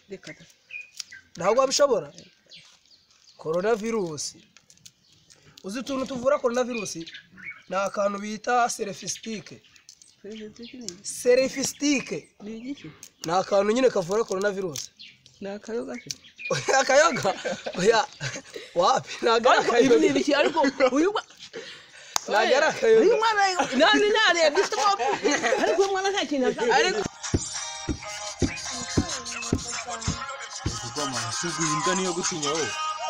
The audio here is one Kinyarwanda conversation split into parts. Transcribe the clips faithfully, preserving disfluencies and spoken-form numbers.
reka ntabwo wabishobora coronavirus uzi utuntu tuvura coronavirus ni akantu bita serifisitike serifisitike ni igiki ni akantu nyine kavura coronavirus ni akayoga se akayoga oya wapi nagara ibi ni ibiki ariko uyu nagara akayoga uyu mwana nani nani bisimo ariko mwana nta kintu ariko Kama sugu indani yo gutinya wowe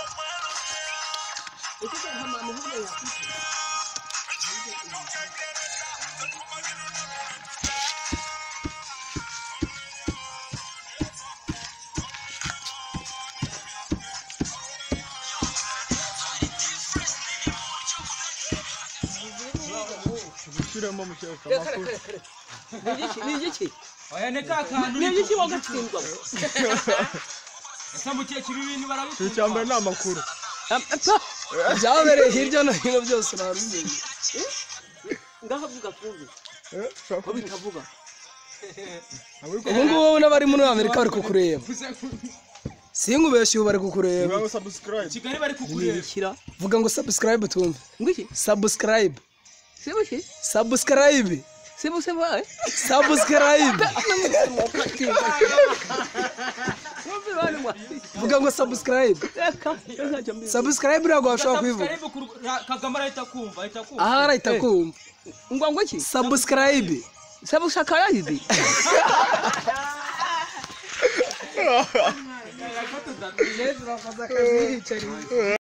Shiramo mu cyo kamakuru ni igiki oya ne ka kantu ni igiki wagatsindwa Samukiye kibibini barabikora. Icyambere ni amakuru. Byabereye hirya no hino byose narumenye. Ndahavuga twumve. Eh, shaka bitavuga. Ubu ngubu n'abari muri Amerika bari kukureba. Singubeshye ubu bari kukureba. Ngo subscribe. Kigali bari kukureba. Vuga ngo subscribe tumve. Ngiki? Subscribe. Sebuki? Subscribe. Sebu sebu eh? Subscribe. Vuga ngo subscribe. Subscribe ntabwo washobora kubivuga. Kagame arahita kumva, ahita kumva. Aha arahita kumva. Ngo ngo iki? Subscribe. Subscribe.